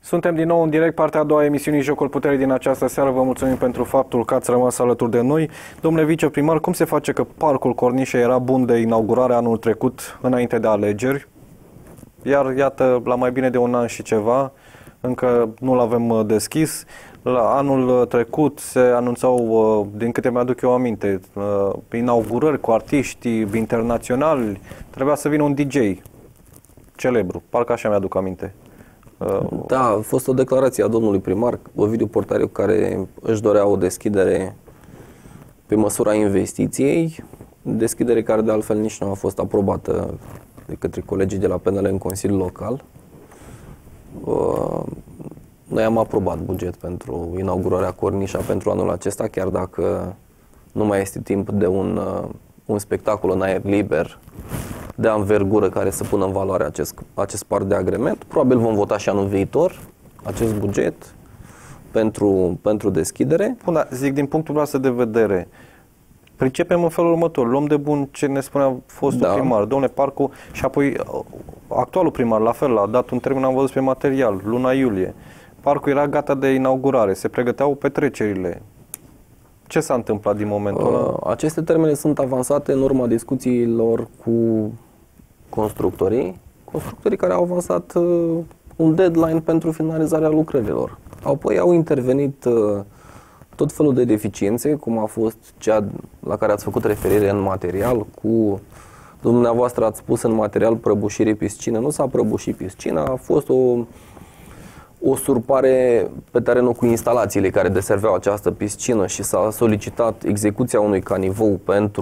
Suntem din nou în direct, partea a doua a emisiunii Jocul Puterii din această seară. Vă mulțumim pentru faptul că ați rămas alături de noi. Domnule viceprimar, cum se face că Parcul Cornișei era bun de inaugurare anul trecut, înainte de alegeri, iar iată, la mai bine de un an și ceva, încă nu-l avem deschis? La anul trecut se anunțau, din câte mi-aduc eu aminte, inaugurări cu artiști internaționali. Trebuia să vină un DJ celebru, parcă așa mi-aduc aminte. Da, a fost o declarație a domnului primar, Ovidiu Portariu, care își dorea o deschidere pe măsura investiției, deschidere care de altfel nici nu a fost aprobată de către colegii de la PNL în Consiliul Local. Noi am aprobat buget pentru inaugurarea Cornișa pentru anul acesta, chiar dacă nu mai este timp de un spectacol în aer liber de anvergură care să pună în valoare acest parc de agrement. Probabil vom vota și anul viitor acest buget pentru deschidere. Bun, zic, din punctul nostru de vedere, pricepem în felul următor, luăm de bun ce ne spunea fostul primar, domnule, parcul, și apoi actualul primar, la fel, a dat un termen, am văzut pe material, luna iulie. Parcul era gata de inaugurare, se pregăteau petrecerile. Ce s-a întâmplat din momentul ăla? Aceste termene sunt avansate în urma discuțiilor cu constructorii care au avansat un deadline pentru finalizarea lucrărilor. Apoi au intervenit tot felul de deficiențe, cum a fost cea la care ați făcut referire în material, dumneavoastră ați spus în material prăbușire piscină. Nu s-a prăbușit piscina, a fost o surpare pe terenul cu instalațiile care deserveau această piscină și s-a solicitat execuția unui canivou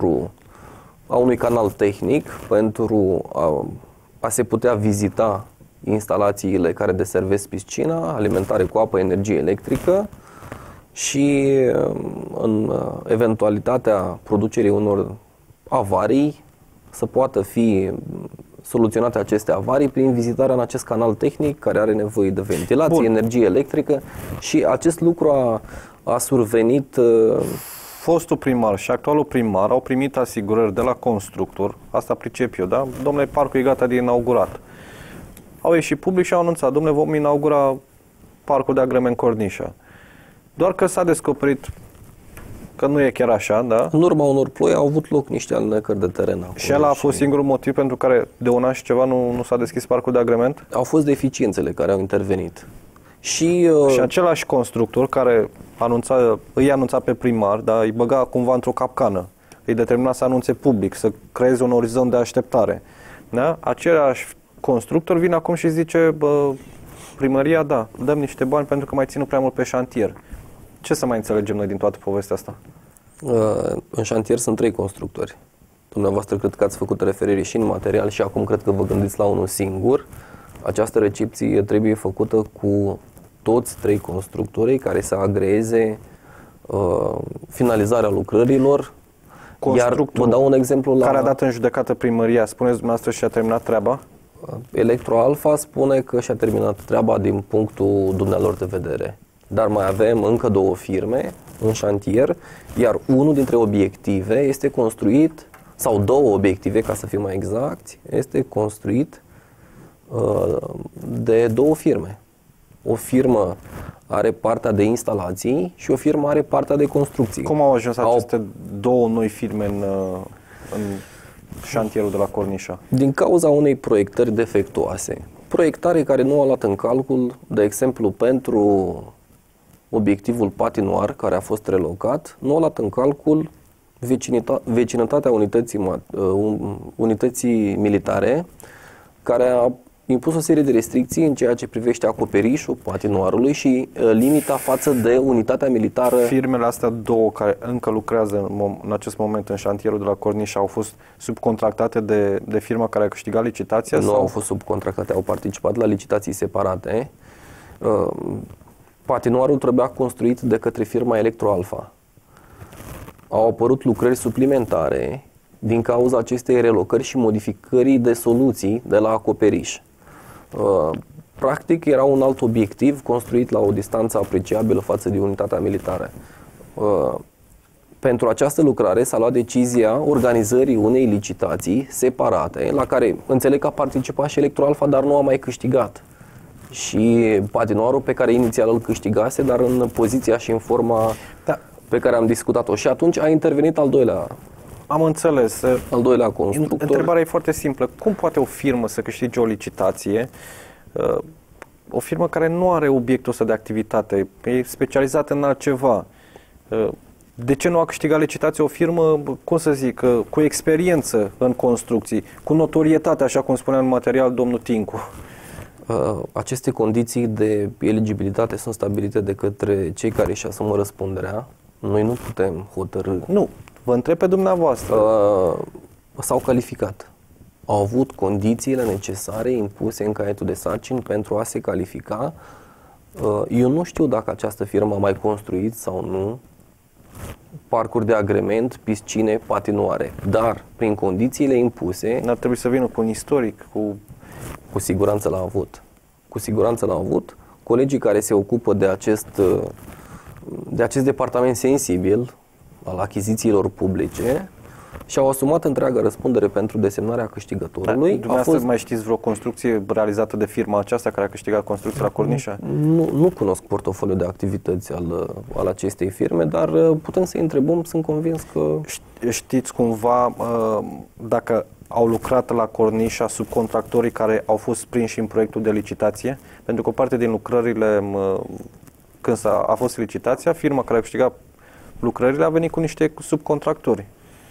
a unui canal tehnic pentru a se putea vizita instalațiile care deservesc piscina, alimentare cu apă, energie electrică, și în eventualitatea producerii unor avarii să poată fi soluționate aceste avarii prin vizitarea în acest canal tehnic care are nevoie de ventilație, Bun. energie electrică, și acest lucru a survenit. Fostul primar și actualul primar au primit asigurări de la constructor, asta pricep eu, da? Domnule, parcul e gata de inaugurat. Au ieșit public și au anunțat, domnule, vom inaugura parcul de agrement Cornișa. Doar că s-a descoperit că nu e chiar așa, da? În urma unor ploi au avut loc niște alunecări de teren acolo. Și ăla a fost singurul motiv pentru care de un an și ceva nu s-a deschis parcul de agrement? Au fost deficiențele care au intervenit. Și același constructor care îi anunța pe primar, dar îi băga cumva într-o capcană, îi determina să anunțe public, să creeze un orizont de așteptare. Da? Același constructor vine acum și zice, primăria, da, dăm niște bani pentru că mai ținut prea mult pe șantier. Ce să mai înțelegem noi din toată povestea asta? În șantier sunt 3 constructori. Dumneavoastră cred că ați făcut referire și în material și acum cred că vă gândiți la unul singur. Această recepție trebuie făcută cu toți 3 constructorii care să agreeze finalizarea lucrărilor. Iar vă dau un exemplu care a dat în judecată primăria, spuneți dumneavoastră, și a terminat treaba? Electroalfa spune că și-a terminat treaba din punctul dumnealor de vedere. Dar mai avem încă 2 firme în șantier, iar unul dintre obiective este construit, sau 2 obiective, ca să fim mai exacti, este construit de 2 firme. O firmă are partea de instalații și o firmă are partea de construcții. Cum au ajuns aceste 2 noi firme în șantierul de la Cornișa? Din cauza unei proiectări defectuoase. Proiectare care nu a luat în calcul, de exemplu, pentru obiectivul patinoar care a fost relocat, nu a luat în calcul vecinătatea unității militare, care a impus o serie de restricții în ceea ce privește acoperișul patinoarului și limita față de unitatea militară. Firmele astea 2 care încă lucrează în acest moment în șantierul de la Cornișa au fost subcontractate de firma care a câștigat licitația? Nu au fost subcontractate, au participat la licitații separate. Patinoarul trebuia construit de către firma Electroalfa. Au apărut lucrări suplimentare din cauza acestei relocări și modificării de soluții de la acoperiș. Practic era un alt obiectiv construit la o distanță apreciabilă față de unitatea militară. Pentru această lucrare s-a luat decizia organizării unei licitații separate, la care înțeleg că a participat și Electroalfa, dar nu a mai câștigat. și patinoarul pe care inițial îl câștigase, dar în poziția și în forma pe care am discutat-o. Și atunci a intervenit al doilea constructor. Întrebarea e foarte simplă. Cum poate o firmă să câștige o licitație? O firmă care nu are obiectul ăsta de activitate, e specializată în altceva. De ce nu a câștigat licitație o firmă, cum să zic, cu experiență în construcții, cu notorietate, așa cum spunea în material domnul Tincu? Aceste condiții de eligibilitate sunt stabilite de către cei care își asumă răspunderea. Noi nu putem hotărâ. Nu, vă întreb pe dumneavoastră. S-au calificat. Au avut condițiile necesare impuse în caietul de sarcini pentru a se califica. Eu nu știu dacă această firmă a mai construit sau nu parcuri de agrement, piscine, patinoare, dar prin condițiile impuse... N-ar trebui să vină cu un istoric, Cu siguranță l-a avut. Cu siguranță l-a avut. Colegii care se ocupă de acest departament sensibil al achizițiilor publice și-au asumat întreaga răspundere pentru desemnarea câștigătorului. Dumneavoastră mai știți vreo construcție realizată de firma aceasta care a câștigat construcția la Cornișa? Nu cunosc portofoliul de activități al acestei firme, dar putem să-i întrebăm, sunt convins că... Știți cumva dacă au lucrat la Cornișa subcontractorii care au fost prinși în proiectul de licitație? Pentru că o parte din lucrările, când a fost licitația, firma care a câștigat lucrările a venit cu niște subcontractori.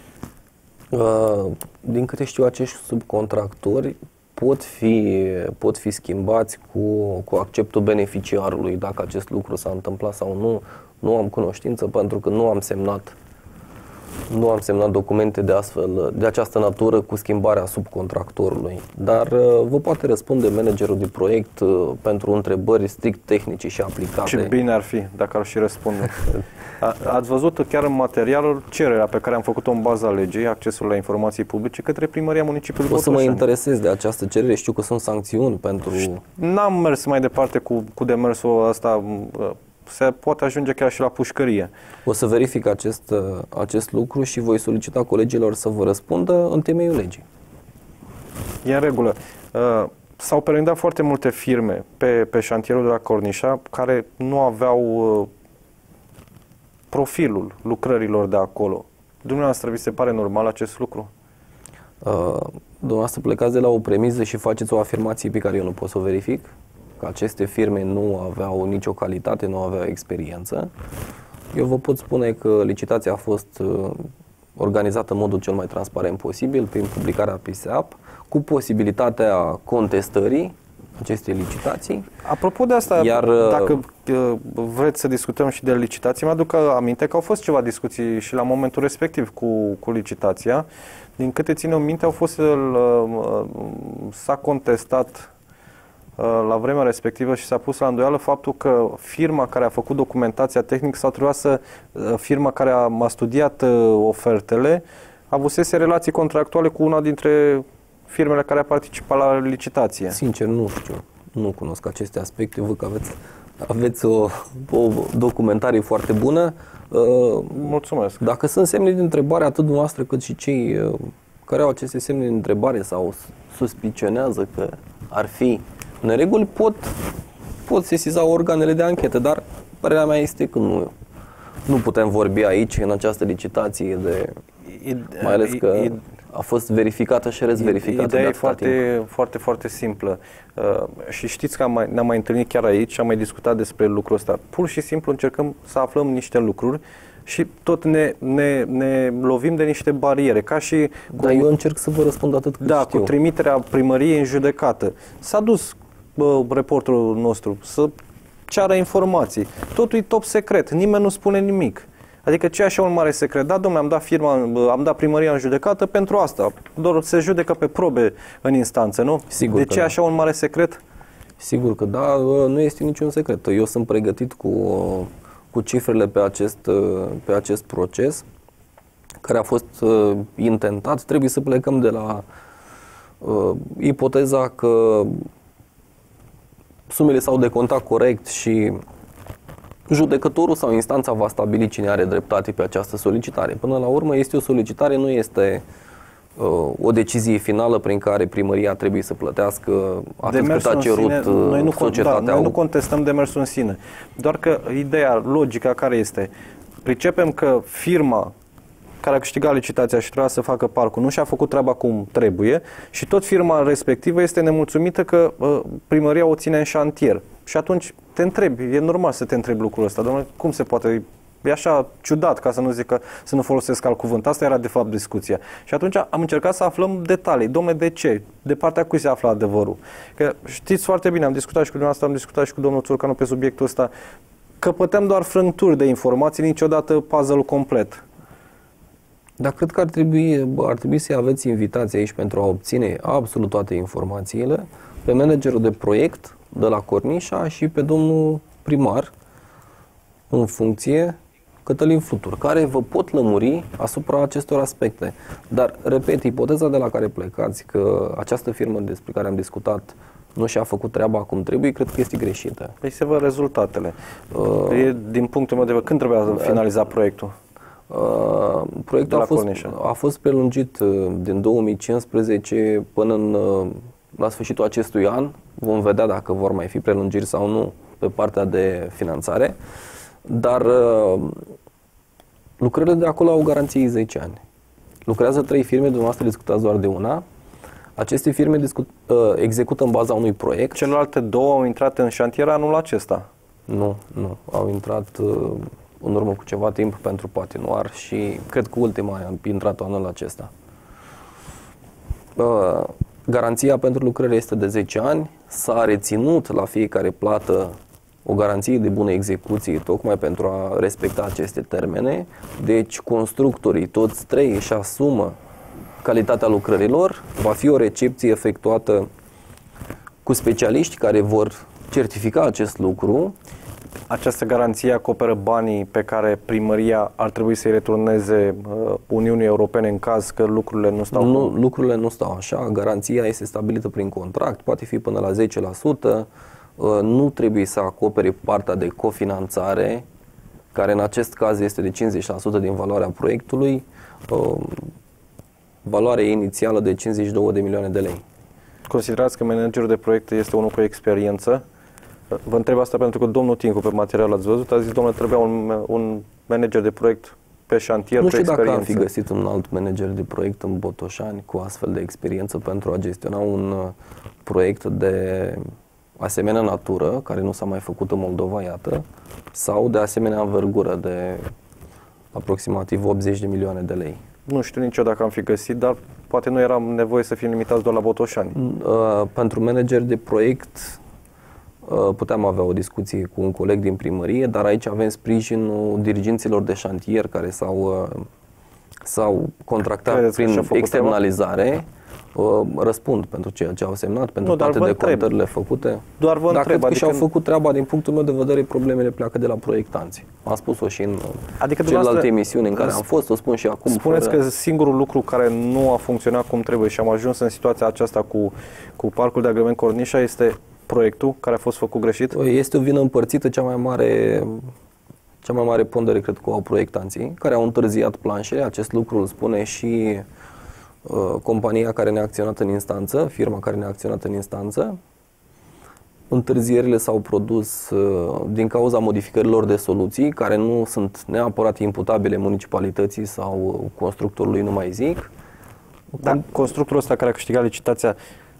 Din câte știu, acești subcontractori pot fi schimbați cu acceptul beneficiarului. Dacă acest lucru s-a întâmplat sau nu, nu am cunoștință, pentru că nu am semnat documente de această natură cu schimbarea subcontractorului. Dar vă poate răspunde managerul de proiect pentru întrebări strict tehnice și aplicate. Ce bine ar fi dacă ar și răspunde. Ați văzut chiar în materialul cererea pe care am făcut-o în baza legii, accesul la informații publice, către Primăria Municipiului Botoșani. O să mă interesez de această cerere, știu că sunt sancțiuni pentru... N-am mers mai departe cu demersul ăsta, se poate ajunge chiar și la pușcărie. O să verific acest lucru și voi solicita colegilor să vă răspundă în temeiul legii. E în regulă. S-au perendat foarte multe firme pe șantierul de la Cornișa care nu aveau profilul lucrărilor de acolo. Dumneavoastră, vi se pare normal acest lucru? Dumneavoastră plecați de la o premiză și faceți o afirmație pe care eu nu pot să o verific, că aceste firme nu aveau nicio calitate, nu aveau experiență. Eu vă pot spune că licitația a fost organizată în modul cel mai transparent posibil, prin publicarea pe SEAP, cu posibilitatea contestării acestei licitații. Apropo de asta, dacă vreți să discutăm și de licitații, mi-aduc aminte că au fost ceva discuții și la momentul respectiv cu licitația. Din câte țin eu minte, s-a contestat la vremea respectivă și s-a pus la îndoială faptul că firma care a făcut documentația tehnică sau firma care a studiat ofertele avusese relații contractuale cu una dintre firmele care a participat la licitație. Sincer, nu știu. Nu cunosc aceste aspecte. Văd că aveți o documentare foarte bună. Mulțumesc. Dacă sunt semne de întrebare, atât dumneavoastră cât și cei care au aceste semne de întrebare sau suspicionează că ar fi nereguli, pot sesiza organele de anchetă, dar părerea mea este că nu putem vorbi aici, în această licitație, mai ales că a fost verificată și rezverificată. Ideea e foarte, foarte simplă. Și știți că ne-am mai întâlnit chiar aici și am mai discutat despre lucrul ăsta. Pur și simplu încercăm să aflăm niște lucruri și tot ne lovim de niște bariere. Ca și eu încerc să vă răspund atât cât știu. Cu trimiterea primăriei în judecată. S-a dus reporterul nostru să ceară informații. Totul e top secret. Nimeni nu spune nimic. Adică ce așa un mare secret? Da, domnule, am dat primăria în judecată pentru asta. Doar se judecă pe probe în instanță, nu? Sigur de ce așa un mare secret? Sigur că da, nu este niciun secret. Eu sunt pregătit cu cifrele pe acest proces care a fost intentat. Trebuie să plecăm de la ipoteza că sumele s-au decontat corect și judecătorul sau instanța va stabili cine are dreptate pe această solicitare. Până la urmă este o solicitare, o decizie finală prin care primăria trebuie să plătească atât cât a cerut societatea. Noi nu contestăm demersul în sine, doar că ideea, logica care este, pricepem că firma care a câștigat licitația și trebuia să facă parcul nu și-a făcut treaba cum trebuie și tot firma respectivă este nemulțumită că primăria o ține în șantier. Și atunci te întrebi, e normal să te întrebi lucrul ăsta, domnule, cum se poate? E așa ciudat, ca să nu zic că să nu folosesc alt cuvânt. Asta era de fapt discuția. Și atunci am încercat să aflăm detalii. Dom'le, de ce? De partea cui se află adevărul? Că știți foarte bine, am discutat și cu dumneavoastră, am discutat și cu domnul Țurcanu pe subiectul ăsta. Căpătăm doar frânturi de informații, niciodată puzzle-ul complet. Dar cred că ar trebui să aveți invitații aici pentru a obține absolut toate informațiile pe managerul de proiect de la Cornișa și pe domnul primar în funcție, Cătălin Flutur, care vă pot lămuri asupra acestor aspecte. Dar, repet, ipoteza de la care plecați, că această firmă despre care am discutat nu și-a făcut treaba cum trebuie, cred că este greșită. Păi se văd rezultatele. Din punctul meu de vedere, când trebuia să finaliza proiectul? Proiectul a fost prelungit din 2015 până la sfârșitul acestui an. Vom vedea dacă vor mai fi prelungiri sau nu pe partea de finanțare. Dar lucrările de acolo au garanție 10 ani. Lucrează 3 firme, dumneavoastră discutați doar de una. Aceste firme execută în baza unui proiect. Celelalte 2 au intrat în șantier anul acesta? Nu. Au intrat în urmă cu ceva timp pentru patinoar și cred că ultima a intrat anul acesta. Garanția pentru lucrări este de 10 ani. S-a reținut la fiecare plată o garanție de bună execuție tocmai pentru a respecta aceste termene. Deci constructorii, toți 3, își asumă calitatea lucrărilor. Va fi o recepție efectuată cu specialiști care vor certifica acest lucru. Această garanție acoperă banii pe care primăria ar trebui să-i returneze Uniunii Europene în caz că lucrurile nu stau? Nu, lucrurile nu stau așa. Garanția este stabilită prin contract, poate fi până la 10%. Nu trebuie să acopere partea de cofinanțare, care în acest caz este de 50% din valoarea proiectului, valoarea inițială de 52 de milioane de lei. Considerați că managerul de proiect este unul cu experiență? Vă întreb asta pentru că domnul Tincu, pe material ați văzut, a zis, domnule, trebuia un manager de proiect pe șantier, nu pe știu experiență. Dacă am fi găsit un alt manager de proiect în Botoșani cu astfel de experiență pentru a gestiona un proiect de asemenea natură, care nu s-a mai făcut în Moldova, iată, sau de asemenea învergură de aproximativ 80 de milioane de lei. Nu știu nici eu dacă am fi găsit, dar poate nu era nevoie să fim limitați doar la Botoșani. Pentru manager de proiect puteam avea o discuție cu un coleg din primărie, dar aici avem sprijinul dirigenților de șantier care s-au contractat prin externalizare. Răspund pentru ceea ce au semnat, pentru toate decontările făcute. Doar vă întreb. Dacă și-au făcut treaba, din punctul meu de vedere, problemele pleacă de la proiectanți. Am spus-o și în celelalte emisiuni în care am fost, o spun și acum. Spuneți că singurul lucru care nu a funcționat cum trebuie și am ajuns în situația aceasta cu Parcul de Agrement Cornișa este proiectul care a fost făcut greșit? Este o vină împărțită, cea mai mare pondere cred că au proiectanții, care au întârziat planșele. Acest lucru îl spune și compania care ne-a acționat în instanță, firma care ne-a acționat în instanță. Întârzierile s-au produs din cauza modificărilor de soluții, care nu sunt neapărat imputabile municipalității sau constructorului, nu mai zic. Dar constructorul ăsta care a câștigat licitația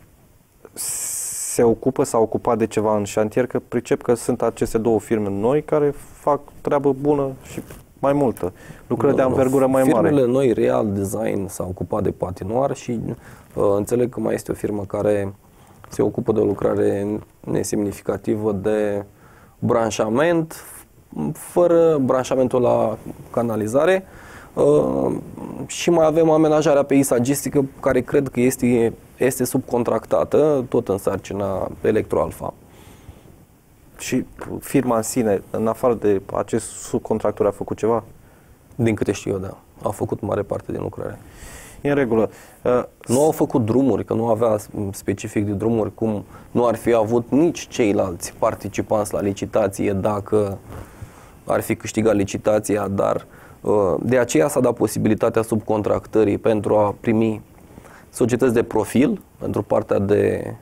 se ocupă sau ocupat de ceva în șantier, că pricep că sunt aceste 2 firme noi care fac treabă bună și mai multă, lucrări de anvergură mai mare. Firmele noi, Real Design, s-au ocupat de patinoar și înțeleg că mai este o firmă care se ocupă de o lucrare nesemnificativă de branșament, fără branșamentul la canalizare, și mai avem amenajarea peisagistică, care cred că este subcontractată, tot în sarcina Electroalfa. Și firma în sine, în afară de acest subcontractor, a făcut ceva? Din câte știu eu, da. A făcut mare parte din lucrare. E în regulă. Nu au făcut drumuri, că nu avea specific de drumuri, cum nu ar fi avut nici ceilalți participanți la licitație dacă ar fi câștigat licitația, dar de aceea s-a dat posibilitatea subcontractării pentru a primi societăți de profil pentru partea de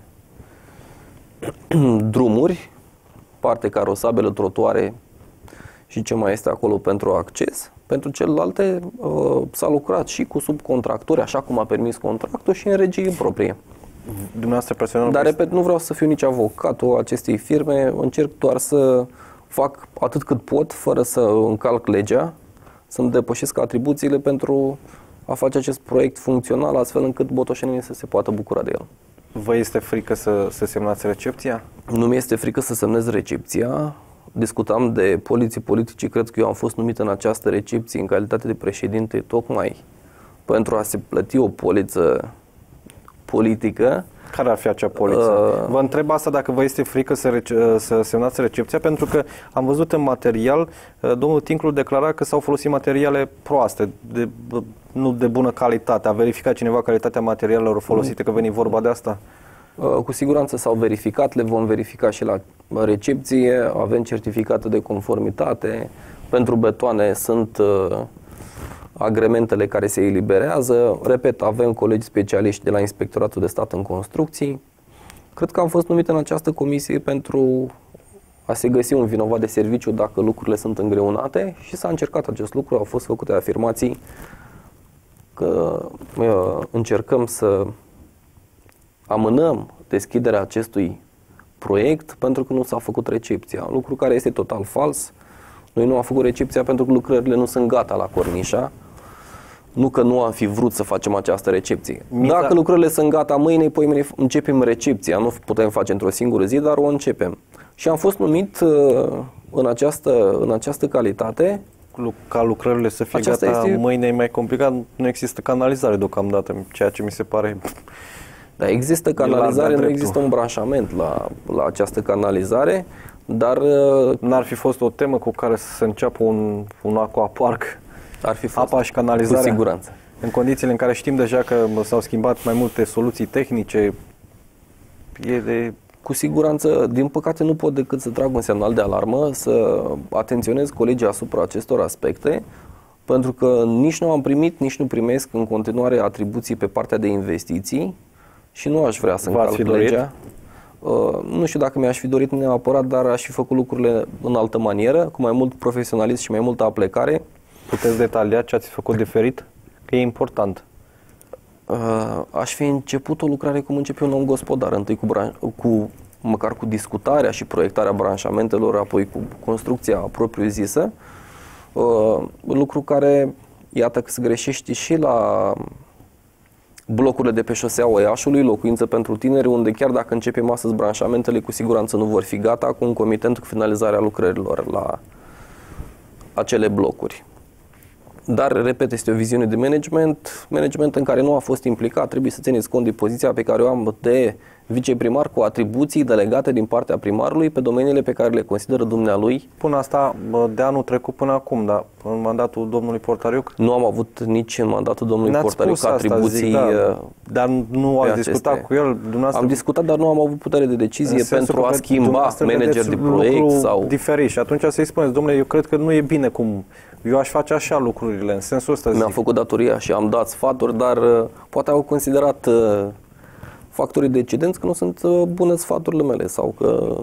drumuri, parte carosabile, trotuare și ce mai este acolo pentru acces. Pentru celelalte s-a lucrat și cu subcontractori, așa cum a permis contractul, și în regie proprie. Dumneavoastră personal... Dar, repet, nu vreau să fiu nici avocatul acestei firme, încerc doar să fac atât cât pot, fără să încalc legea, să-mi depășesc atribuțiile pentru a face acest proiect funcțional, astfel încât botoșenii să se poată bucura de el. Vă este frică să semnați recepția? Nu mi este frică să semnez recepția. Discutam de poliții politici, cred că eu am fost numit în această recepție în calitate de președinte tocmai pentru a se plăti o poliță politică. Care ar fi acea poliță? Vă întreb asta dacă vă este frică să semnați recepția, pentru că am văzut în material, domnul Tinclu declara că s-au folosit materiale proaste, nu de bună calitate. A verificat cineva calitatea materialelor folosite, că veni vorba de asta? Cu siguranță s-au verificat, le vom verifica și la recepție, avem certificate de conformitate, pentru betoane sunt agrementele care se eliberează. Repet, avem colegi specialiști de la Inspectoratul de Stat în Construcții. Cred că am fost numit în această comisie pentru a se găsi un vinovat de serviciu dacă lucrurile sunt îngreunate și s-a încercat acest lucru. Au fost făcute afirmații că încercăm să amânăm deschiderea acestui proiect pentru că nu s-a făcut recepția. Un lucru care este total fals. Noi nu am făcut recepția pentru că lucrările nu sunt gata la Cornișa. Nu că nu am fi vrut să facem această recepție. Dacă lucrările sunt gata mâine, poimâine începem recepția. Nu putem face într-o singură zi, dar o începem. Și am fost numit în această calitate. Ca lucrările să fie gata mâine e mai complicat. Nu există canalizare deocamdată, ceea ce mi se pare... Da, există canalizare, nu există un branșament la această canalizare, dar... N-ar fi fost o temă cu care să se înceapă un aquapark? Ar fi fost, apa și canalizarea? Cu siguranță. În condițiile în care știm deja că s-au schimbat mai multe soluții tehnice, Cu siguranță, din păcate nu pot decât să trag un semnal de alarmă, să atenționez colegii asupra acestor aspecte, pentru că nici nu am primit, nici nu primesc în continuare atribuții pe partea de investiții și nu aș vrea să încalc legea. Nu știu dacă mi-aș fi dorit neapărat, dar aș fi făcut lucrurile în altă manieră, cu mai mult profesionalism și mai multă aplecare. Puteți detalia ce ați făcut diferit? Că e important. Aș fi început o lucrare cum începe un om gospodar, întâi măcar cu discutarea și proiectarea branșamentelor, apoi cu construcția propriu-zisă, lucru care, iată că se greșește și la blocurile de pe șoseaua Iașului, locuință pentru tineri, unde chiar dacă începem astăzi branșamentele, cu siguranță nu vor fi gata, concomitent cu finalizarea lucrărilor la acele blocuri. Dar, repet, este o viziune de management în care nu a fost implicat. Trebuie să țineți cont de poziția pe care o am de viceprimar cu atribuții delegate din partea primarului pe domeniile pe care le consideră dumnealui. Până asta, de anul trecut până acum, dar în mandatul domnului Portariuc? Nu am avut nici în mandatul domnului Portariuc atribuții. Dar nu ați discutat cu el? Am discutat, dar nu am avut putere de decizie pentru a schimba manager de proiect sau... diferit. Și atunci să-i spuneți, domnule, eu cred că nu e bine cum... Eu aș face așa lucrurile, în sensul ăsta. Mi-am făcut datoria și am dat sfaturi, dar poate au considerat factorii decidenți că nu sunt bune sfaturile mele sau că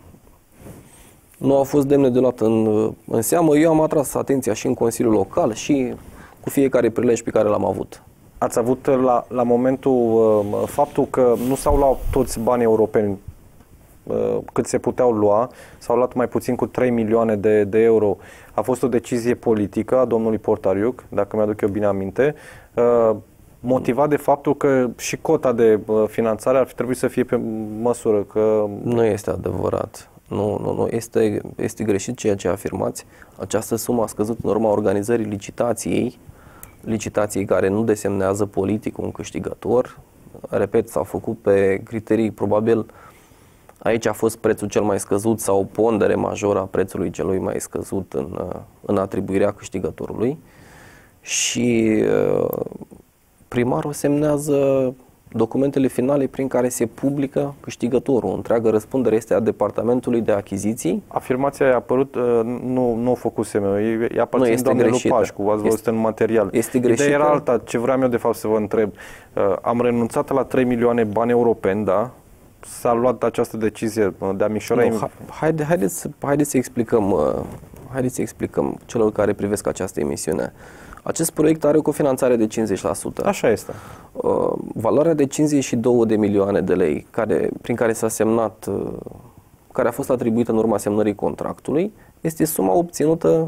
nu au fost demne de luat în seamă. Eu am atras atenția și în Consiliul Local și cu fiecare prilej pe care l-am avut. Ați avut la momentul faptul că nu s-au luat toți banii europeni cât se puteau lua, s-au luat mai puțin cu 3 milioane de euro. A fost o decizie politică a domnului Portariuc, dacă mi-aduc eu bine aminte, motivat de faptul că și cota de finanțare ar fi trebuit să fie pe măsură. Că... Nu este adevărat. Nu. Este greșit ceea ce afirmați. Această sumă a scăzut în urma organizării licitației care nu desemnează politic un câștigător. Repet, s-au făcut pe criterii probabil. Aici a fost prețul cel mai scăzut sau o pondere majoră a prețului celui mai scăzut în atribuirea câștigătorului și primarul semnează documentele finale prin care se publică câștigătorul. Întreaga răspundere este a Departamentului de Achiziții. Afirmația a apărut, nu o făcusem eu, i-a aparținut doamnei Lupașcu, ați văzut în material. Este greșită. Ideea era alta, ce vreau eu de fapt să vă întreb. Am renunțat la 3 milioane bani europeni, da? S-a luat această decizie de a micșora... Haideți să explicăm celor care privesc această emisiune. Acest proiect are o cofinanțare de 50%. Așa este. Valoarea de 52 de milioane de lei prin care s-a semnat, care a fost atribuită în urma semnării contractului, este suma obținută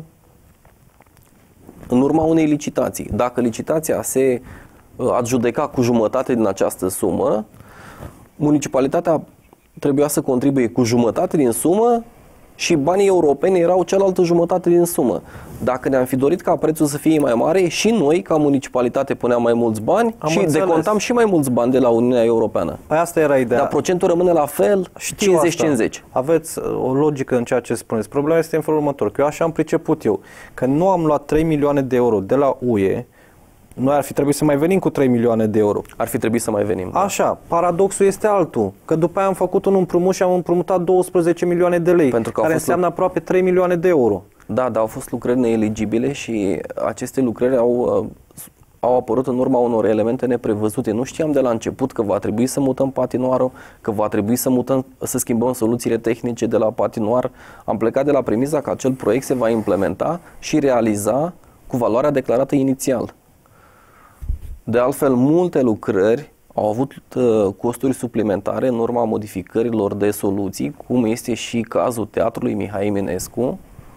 în urma unei licitații. Dacă licitația se adjudeca cu jumătate din această sumă, municipalitatea trebuia să contribuie cu jumătate din sumă și banii europeni erau cealaltă jumătate din sumă. Dacă ne-am fi dorit ca prețul să fie mai mare, și noi, ca municipalitate, puneam mai mulți bani și decontam și mai mulți bani de la Uniunea Europeană. Păi asta era ideea. Dar procentul rămâne la fel, 50-50. Aveți o logică în ceea ce spuneți. Problema este în felul următor, că eu așa am priceput eu, că nu am luat 3 milioane de euro de la UE. Noi ar fi trebuit să mai venim cu 3 milioane de euro. Ar fi trebuit să mai venim. Da. Așa, paradoxul este altul, că după aia am făcut un împrumut și am împrumutat 12 milioane de lei, care înseamnă aproape 3 milioane de euro. Da, dar au fost lucrări neeligibile și aceste lucrări au apărut în urma unor elemente neprevăzute. Nu știam de la început că va trebui să mutăm patinoarul, că va trebui să schimbăm soluțiile tehnice de la patinoar. Am plecat de la premisa că acel proiect se va implementa și realiza cu valoarea declarată inițial. De altfel, multe lucrări au avut costuri suplimentare în urma modificărilor de soluții, cum este și cazul Teatrului Mihai Eminescu,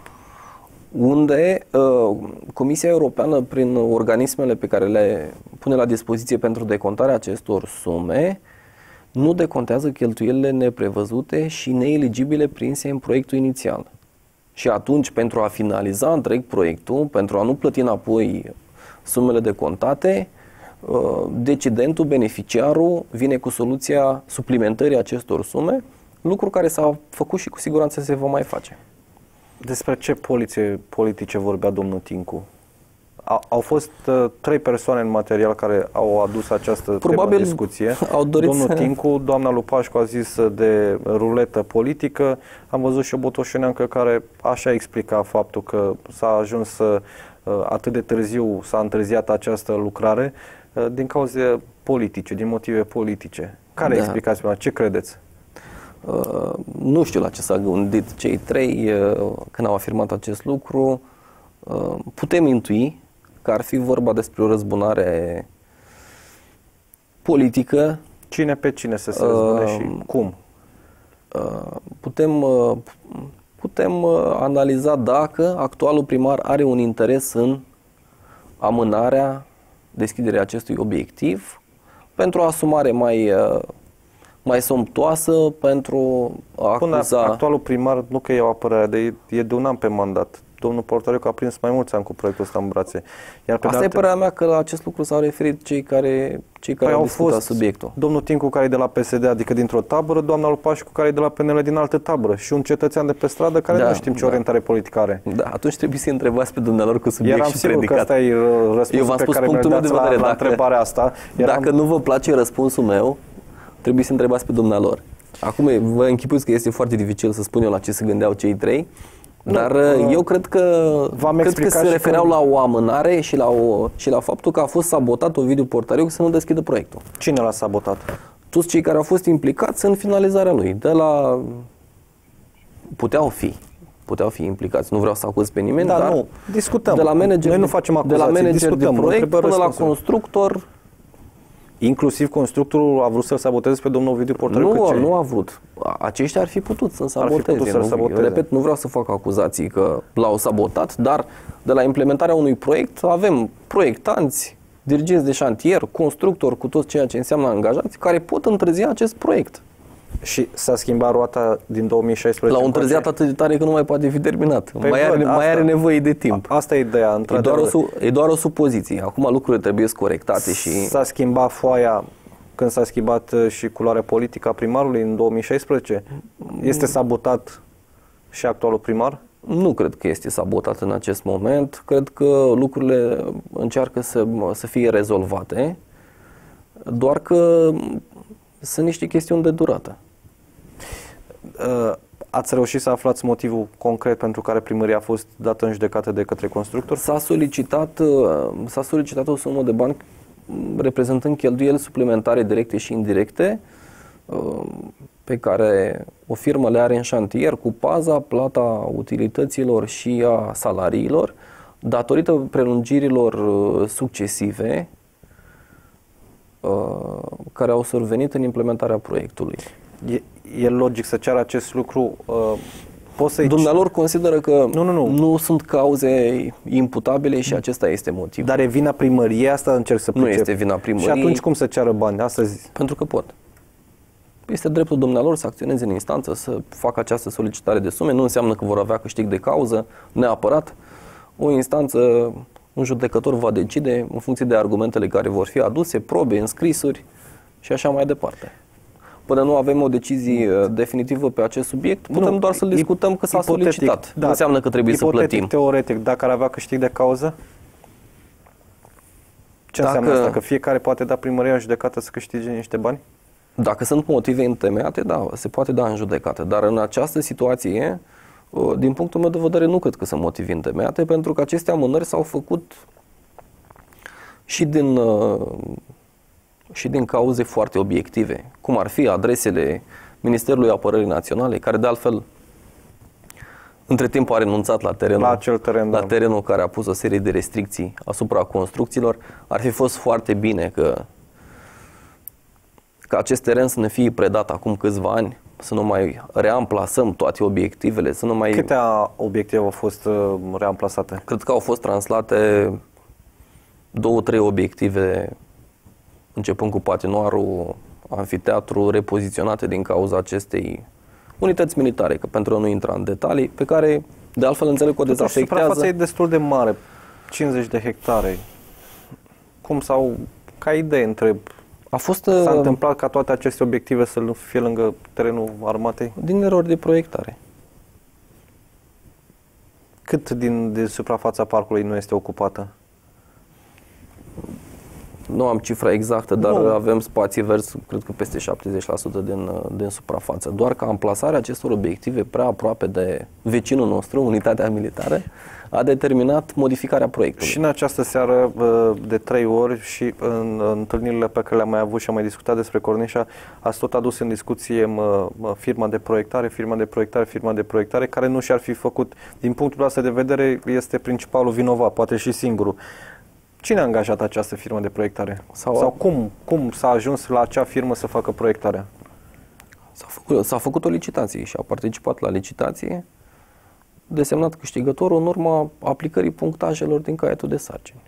unde Comisia Europeană, prin organismele pe care le pune la dispoziție pentru decontarea acestor sume, nu decontează cheltuielile neprevăzute și neeligibile prinse în proiectul inițial. Și atunci, pentru a finaliza întreg proiectul, pentru a nu plăti înapoi sumele decontate, decidentul, beneficiarul, vine cu soluția suplimentării acestor sume, lucru care s-a făcut și cu siguranță se va mai face. Despre ce politice vorbea domnul Tincu? Au fost 3 persoane în material care au adus această temă de discuție. Domnul Tincu, doamna Lupașcu a zis de ruletă politică. Am văzut și o botoșeneancă care așa explica faptul că s-a ajuns atât de târziu, s-a întârziat această lucrare din cauze politice, din motive politice. Care explicați? Ce credeți? Nu știu la ce s-a gândit cei 3 când au afirmat acest lucru. Putem intui că ar fi vorba despre o răzbunare politică. Cine pe cine să se răzbune și cum? Putem analiza dacă actualul primar are un interes în amânarea deschiderea acestui obiectiv pentru o asumare mai somptoasă, pentru a acuza... Actualul primar, nu că e o apărare, e de un an pe mandat. Domnul Portariuc a prins mai mulți ani cu proiectul ăsta în brațe. Asta e părerea mea, că la acest lucru s-au referit cei care au discutat subiectul. Domnul Tincu, care e de la PSD, adică dintr-o tabără, doamna Lupașcu, care e de la PNL din altă tabără, și un cetățean de pe stradă care nu știm ce orientare politică are. Da, atunci trebuie să întrebați pe dumnealor cu subiect și predicat. Eram sigur că ăsta e răspunsul pe care mi-l dați la întrebarea asta. Dacă nu vă place răspunsul meu, trebuie să întrebați pe dumnealor. Acum vă închipuiți că este foarte dificil să spun eu la ce se gândeau cei 3. Dar eu cred că se refereau la o amânare și la faptul că a fost sabotat Ovidiu Portariuc să nu deschidă proiectul. Cine l-a sabotat? Toți cei care au fost implicați în finalizarea lui. Puteau fi implicați. Nu vreau să acuz pe nimeni, dar nu, discutăm. De la manager, noi nu facem acuzații, de la manager de proiect până la constructor. Inclusiv constructorul a vrut să-l saboteze pe domnul Ovidiu Portariuc? Nu a vrut. Aceștia ar fi putut să-l saboteze. Repet, nu vreau să fac acuzații că l-au sabotat, dar de la implementarea unui proiect avem proiectanți, dirigenți de șantier, constructori, cu tot ceea ce înseamnă angajați, care pot întârzia acest proiect. Și s-a schimbat roata din 2016? L-au întârziat atât de tare că nu mai poate fi terminat. Mai are nevoie de timp. Asta e ideea. E doar o supoziție. Acum lucrurile trebuie corectate și... S-a schimbat foaia când s-a schimbat și culoarea politică a primarului în 2016? Este sabotat și actualul primar? Nu cred că este sabotat în acest moment. Cred că lucrurile încearcă să fie rezolvate. Doar că sunt niște chestiuni de durată. Ați reușit să aflați motivul concret pentru care primăria a fost dată în judecată de către constructor? S-a solicitat o sumă de bani reprezentând cheltuieli suplimentare directe și indirecte pe care o firmă le are în șantier cu paza, plata utilităților și a salariilor datorită prelungirilor succesive care au survenit în implementarea proiectului. E logic să ceară acest lucru? Dumnealor consideră că nu sunt cauze imputabile și acesta este motivul. Dar e vina primăriei? Asta încerc să pricep. Nu este vina primăriei. Și atunci cum să ceară bani astăzi? Pentru că pot. Este dreptul dumnealor să acționeze în instanță, să facă această solicitare de sume. Nu înseamnă că vor avea câștig de cauză neapărat. O instanță, un judecător va decide în funcție de argumentele care vor fi aduse, probe, înscrisuri și așa mai departe. Până nu avem o decizie definitivă pe acest subiect, putem doar să-l discutăm că s-a solicitat. Da, nu înseamnă că trebuie să plătim. Teoretic, dacă ar avea câștig de cauză? Ce înseamnă asta? Că fiecare poate da primăria în judecată să câștige niște bani? Dacă sunt motive întemeiate, da, se poate da în judecată. Dar în această situație, din punctul meu de vedere, nu cred că sunt motive întemeiate, pentru că aceste amânări s-au făcut și din cauze foarte obiective, cum ar fi adresele Ministerului Apărării Naționale, care de altfel între timp a renunțat la terenul care a pus o serie de restricții asupra construcțiilor. Ar fi fost foarte bine ca acest teren să ne fie predat acum câțiva ani, să nu mai reamplasăm toate obiectivele, să nu mai... Câte obiective au fost reamplasate? Cred că au fost translate 2-3 obiective, începând cu patinoarul, amfiteatru, repoziționate din cauza acestei unități militare, că pentru a nu intra în detalii, pe care de altfel înțeleg că o dezafectează. Suprafața e destul de mare, 50 de hectare. Cum ca idee întreb, s-a întâmplat ca toate aceste obiective să fie lângă terenul armatei? Din erori de proiectare. Cât din suprafața parcului nu este ocupată? Nu am cifra exactă, dar avem spații verzi, cred că peste 70% din suprafață. Doar că amplasarea acestor obiective prea aproape de vecinul nostru, unitatea militară, a determinat modificarea proiectului. Și în această seară, de 3 ori și în întâlnirile pe care le-am mai avut și am mai discutat despre Cornișa, ați tot adus în discuție firma de proiectare, care nu și-ar fi făcut, din punctul ăsta de vedere, este principalul vinovat, poate și singurul. Cine a angajat această firmă de proiectare? Sau cum s-a ajuns la acea firmă să facă proiectarea? S-a făcut o licitație și a participat la licitație, desemnat câștigătorul în urma aplicării punctajelor din caietul de sarcini.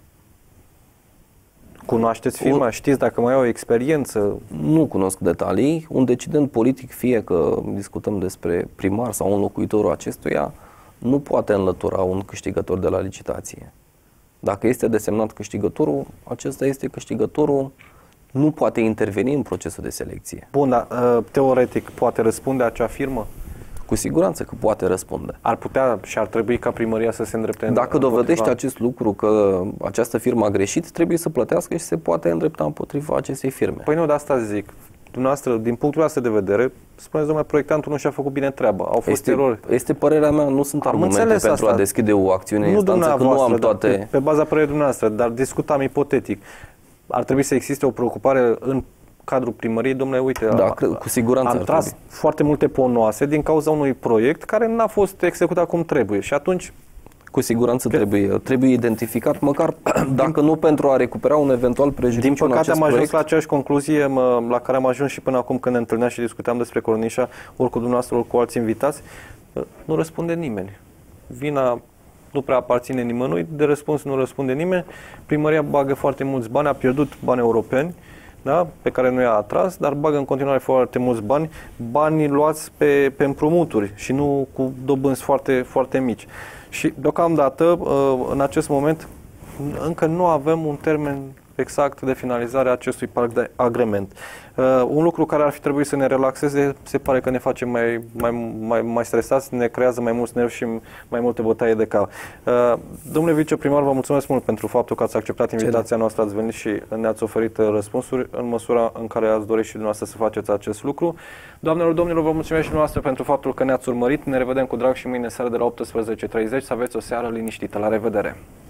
Cunoașteți firma? Știți dacă mai au experiență? Nu cunosc detalii. Un decident politic, fie că discutăm despre primar sau înlocuitorul acestuia, nu poate înlătura un câștigător de la licitație. Dacă este desemnat câștigătorul, acesta este câștigătorul, nu poate interveni în procesul de selecție. Bun, dar teoretic poate răspunde acea firmă? Cu siguranță că poate răspunde. Ar putea și ar trebui ca primăria să se îndrepte Dacă dovedește acest lucru, că această firmă a greșit, trebuie să plătească și se poate îndrepta împotriva acestei firme. Păi nu, de asta zic. Dumneavoastră, din punctul ăsta de vedere, spuneți, domnule, proiectantul nu și-a făcut bine treaba. Au fost erori. Este părerea mea, nu sunt argumente pentru a deschide o acțiune în instanță, că nu am toate... Pe baza părerii dumneavoastră, dar discutam ipotetic. Ar trebui să existe o preocupare în cadrul primăriei, domnule, uite, cu siguranță am tras foarte multe ponoase din cauza unui proiect care n-a fost executat cum trebuie și atunci... Cu siguranță trebuie identificat, măcar dacă nu pentru a recupera un eventual prejudiciu. Din păcate am ajuns proiect. la aceeași concluzie la care am ajuns și până acum când ne întâlneam și discutam despre Cornișa, ori cu dumneavoastră, ori cu alți invitați. Nu răspunde nimeni. Vina nu prea aparține nimănui, de răspuns nu răspunde nimeni. Primăria bagă foarte mulți bani, a pierdut bani europeni, da? Pe care nu i-a atras, dar bagă în continuare foarte mulți bani luați pe împrumuturi și nu cu dobânzi foarte, foarte mici. Și deocamdată, în acest moment, încă nu avem un termen exact de finalizarea acestui parc de agrement. Un lucru care ar fi trebuit să ne relaxeze, se pare că ne face mai stresați, ne creează mai mulți nervi și mai multe bătaie de cap. Domnule viceprimar, vă mulțumesc mult pentru faptul că ați acceptat invitația noastră, ați venit și ne-ați oferit răspunsuri în măsura în care ați dorit și dumneavoastră să faceți acest lucru. Doamnelor, domnilor, vă mulțumesc și dumneavoastră pentru faptul că ne-ați urmărit. Ne revedem cu drag și mâine seară de la 18:30. Să aveți o seară liniștită. La revedere!